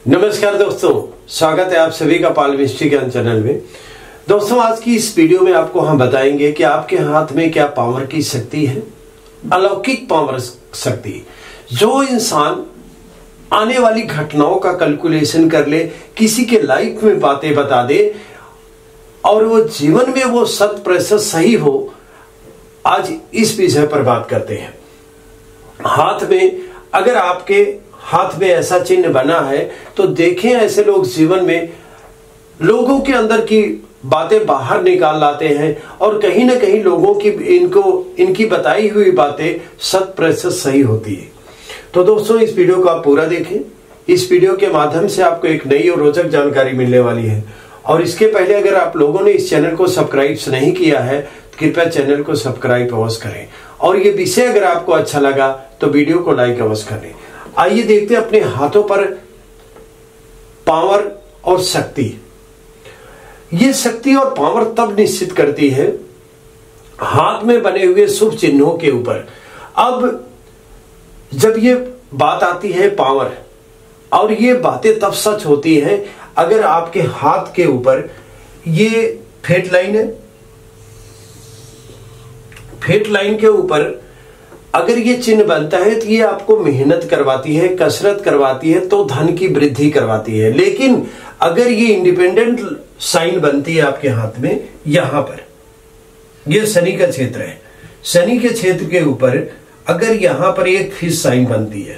नमस्कार दोस्तों, स्वागत है आप सभी का पाल मिस्ट्री ज्ञान चैनल में। दोस्तों, आज की इस वीडियो में आपको हम बताएंगे कि आपके हाथ में क्या पावर की शक्ति है, अलौकिक पावर शक्ति, जो इंसान आने वाली घटनाओं का कैलकुलेशन कर ले, किसी के लाइफ में बातें बता दे और वो जीवन में वो 100% सही हो। आज इस विषय पर बात करते हैं। हाथ में, अगर आपके हाथ में ऐसा चिन्ह बना है तो देखें, ऐसे लोग जीवन में लोगों के अंदर की बातें बाहर निकाल लाते हैं और कहीं ना कहीं लोगों की इनकी बताई हुई बातें 100% सही होती है। तो दोस्तों, इस वीडियो को आप पूरा देखें। इस वीडियो के माध्यम से आपको एक नई और रोचक जानकारी मिलने वाली है। और इसके पहले अगर आप लोगों ने इस चैनल को सब्सक्राइब नहीं किया है तो कृपया चैनल को सब्सक्राइब अवश्य करें। और ये विषय अगर आपको अच्छा लगा तो वीडियो को लाइक अवश्य करें। आइए देखते हैं अपने हाथों पर पावर और शक्ति। ये शक्ति और पावर तब निश्चित करती है हाथ में बने हुए शुभ चिन्हों के ऊपर। अब जब ये बात आती है पावर, और ये बातें तब सच होती हैं अगर आपके हाथ के ऊपर ये फेट लाइन है, फेट लाइन के ऊपर अगर ये चिन्ह बनता है तो ये आपको मेहनत करवाती है, कसरत करवाती है, तो धन की वृद्धि करवाती है। लेकिन अगर ये इंडिपेंडेंट साइन बनती है आपके हाथ में, यहां पर ये शनि का क्षेत्र है, शनि के क्षेत्र के ऊपर अगर यहां पर एक फिश साइन बनती है,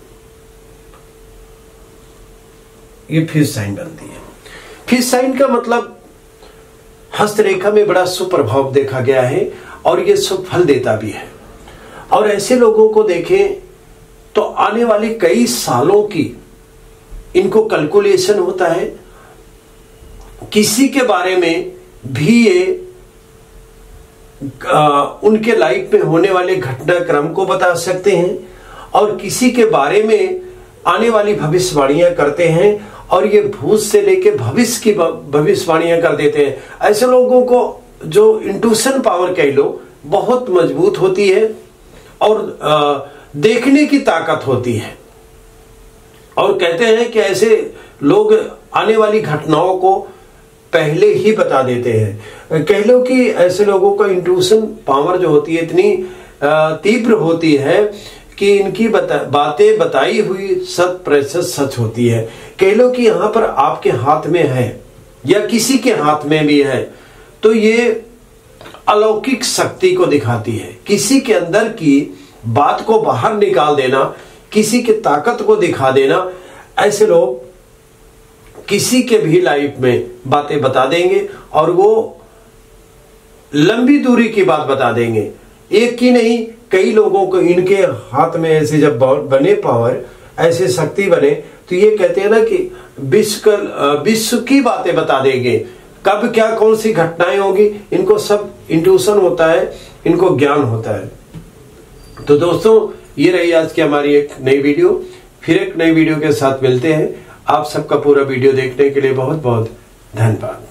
ये फिश साइन बनती है। फिश साइन का मतलब हस्तरेखा में बड़ा शुभ प्रभाव देखा गया है और ये शुभ फल देता भी है। और ऐसे लोगों को देखें तो आने वाले कई सालों की इनको कैलकुलेशन होता है। किसी के बारे में भी ये उनके लाइफ में होने वाले घटनाक्रम को बता सकते हैं और किसी के बारे में आने वाली भविष्यवाणियां करते हैं और ये भूत से लेके भविष्य की भविष्यवाणियां कर देते हैं। ऐसे लोगों को जो इंट्यूशन पावर कह लो बहुत मजबूत होती है और देखने की ताकत होती है। और कहते हैं कि ऐसे लोग आने वाली घटनाओं को पहले ही बता देते हैं। कह लो कि ऐसे लोगों का इंट्यूशन पावर जो होती है इतनी तीव्र होती है कि इनकी बातें बताई हुई 100% सच होती है। कह लो कि यहां पर आपके हाथ में है या किसी के हाथ में भी है तो ये अलौकिक शक्ति को दिखाती है। किसी के अंदर की बात को बाहर निकाल देना, किसी की ताकत को दिखा देना। ऐसे लोग किसी के भी लाइफ में बातें बता देंगे और वो लंबी दूरी की बात बता देंगे। एक की नहीं, कई लोगों को इनके हाथ में ऐसे जब बने पावर, ऐसे शक्ति बने तो ये कहते हैं ना कि विश्व की बातें बता देंगे। कब क्या कौन सी घटनाएं होगी, इनको सब इंट्यूशन होता है, इनको ज्ञान होता है। तो दोस्तों, ये रही आज की हमारी एक नई वीडियो। फिर एक नई वीडियो के साथ मिलते हैं। आप सबका पूरा वीडियो देखने के लिए बहुत बहुत धन्यवाद।